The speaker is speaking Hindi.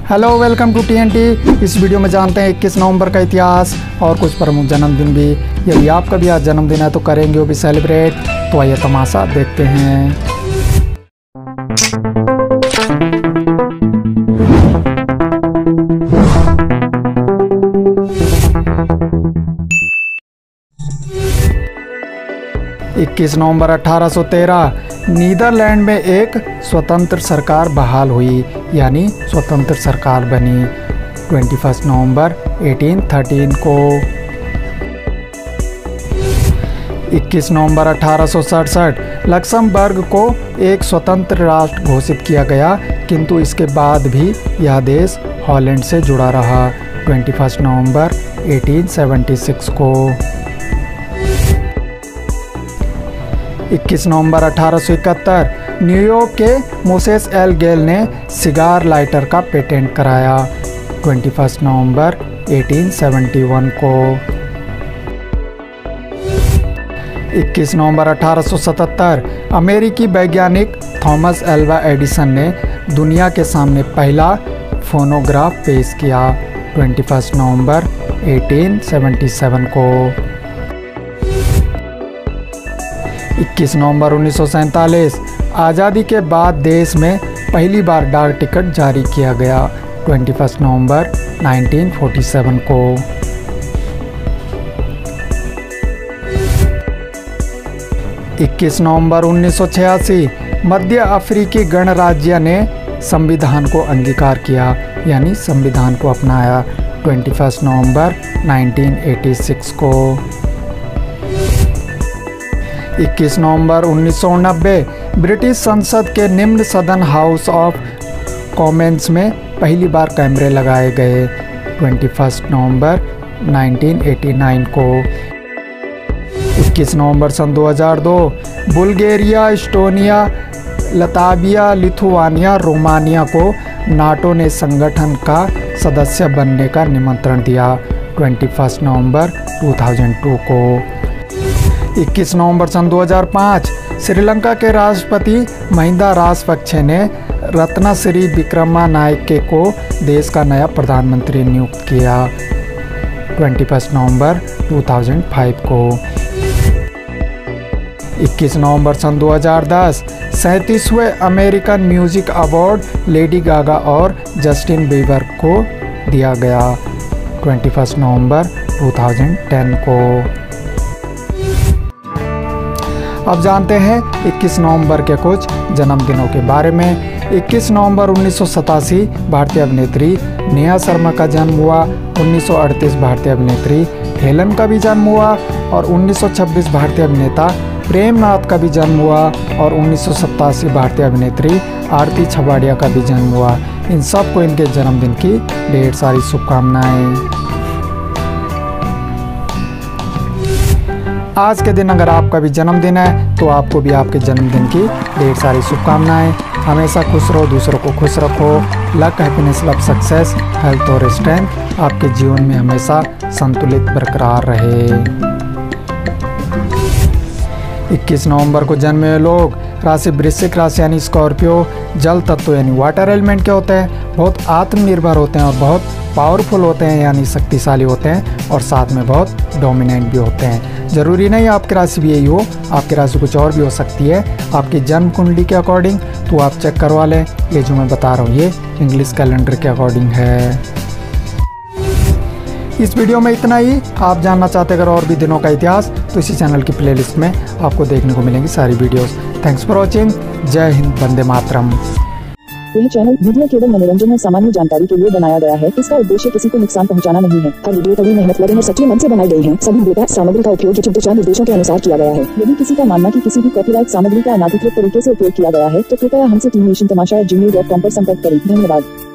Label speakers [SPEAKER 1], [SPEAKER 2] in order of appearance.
[SPEAKER 1] Hello, welcome to TNT। इस वीडियो में जानते हैं 21 नवंबर का इतिहास और कुछ प्रमुख जन्मदिन भी। यदि आपका भी आज जन्मदिन है तो करेंगे वो भी सेलिब्रेट। तो आइए तमाशा देखते हैं। 21 नवंबर 1813 नीदरलैंड में एक स्वतंत्र सरकार बहाल हुई, यानी स्वतंत्र सरकार बनी। 21 नवंबर 1813 को 21 नवंबर 1867 लक्समबर्ग को एक स्वतंत्र राष्ट्र घोषित किया गया, किंतु इसके बाद भी यह देश हॉलैंड से जुड़ा रहा। 21 नवंबर 1876 को 21 नवंबर 1871 न्यूयॉर्क के मोसेस एल गेल ने सिगार लाइटर का पेटेंट कराया। 21 नवंबर 1871 को 21 नवंबर 1877 अमेरिकी वैज्ञानिक थॉमस एल्वा एडिसन ने दुनिया के सामने पहला फोनोग्राफ पेश किया। 21 नवंबर 1877 को 21 नवंबर 1947 आज़ादी के बाद देश में पहली बार डाक टिकट जारी किया गया। 21 नवंबर 1947 को 21 नवंबर 1986 मध्य अफ्रीकी गणराज्य ने संविधान को अंगीकार किया, यानी संविधान को अपनाया। 21 नवंबर 1986 को 21 नवंबर 1990 ब्रिटिश संसद के निम्न सदन हाउस ऑफ कॉमन्स में पहली बार कैमरे लगाए गए। 21 नवंबर 1989 को 21 नवंबर सन 2002 Bulgaria, Estonia, Latvia, Lithuania, Romania को नाटो ने संगठन का सदस्य बनने का निमंत्रण दिया। 21 नवंबर 2002 को 21 नवंबर सन 2005 श्रीलंका के राष्ट्रपति महिंदा राजपक्षे ने रत्नश्री विक्रमानायके को देश का नया प्रधानमंत्री नियुक्त किया। 21 नवंबर 2005 को 21 नवंबर सन 2010 37वें American music award Lady Gaga और जस्टिन बीबर को दिया गया। 21 नवंबर 2010 को। अब जानते हैं 21 नवंबर के कुछ जन्मदिनों के बारे में। 21 नवंबर 1987 भारतीय अभिनेत्री नेहा शर्मा का जन्म हुआ। 1938 भारतीय अभिनेत्री हेलन का भी जन्म हुआ और 1926 भारतीय अभिनेता प्रेम नाथ का भी जन्म हुआ और 1987 भारतीय अभिनेत्री आरती छबाड़िया का भी जन्म हुआ। इन सबको इनके जन्मदिन की ढेर सारी शुभकामनाएं। आज के दिन अगर आपका भी जन्मदिन है तो आपको भी आपके जन्मदिन की ढेर सारी शुभकामनाएं। हमेशा खुश रहो, दूसरों को खुश रखो। Luck, happiness, love, success, health और स्ट्रेंथ आपके जीवन में हमेशा संतुलित बरकरार रहे। 21 नवंबर को जन्मे हुए लोग राशि वृश्चिक राशि यानी स्कॉर्पियो, जल तत्व यानी वाटर एलिमेंट के होते हैं, बहुत आत्मनिर्भर होते हैं और बहुत पावरफुल होते हैं यानी शक्तिशाली होते हैं और साथ में बहुत डोमिनेंट भी होते हैं। ज़रूरी नहीं आपकी राशि भी यही हो, आपकी राशि कुछ और भी हो सकती है आपकी जन्म कुंडली के अकॉर्डिंग, तो आप चेक करवा लें। ये जो मैं बता रहा हूँ ये इंग्लिश कैलेंडर के अकॉर्डिंग है। इस वीडियो में इतना ही। आप जानना चाहते अगर और भी दिनों का इतिहास तो इसी चैनल की प्लेलिस्ट में आपको देखने को मिलेंगी सारी वीडियोस। Thanks for watching. जय हिंद, वंदे मातरम।
[SPEAKER 2] यह चैनल वीडियो केवल मनोरंजन और सामान्य जानकारी के लिए बनाया गया है। इसका उद्देश्य किसी को नुकसान पहुंचाना नहीं है। हर वीडियो कभी मेहनत लगन और सच्चे मन से बनाई गई है। सभी डेटा सामग्री का उपयोग उचित दिशा निर्देशों के अनुसार किया गया है। यदि किसी का मानना कि किसी भी कॉपीराइट सामग्री का अनाधिकृत तरीके से उपयोग किया गया है तो कृपया हमसे teamnationtamasha@gmail.com पर संपर्क करें। धन्यवाद।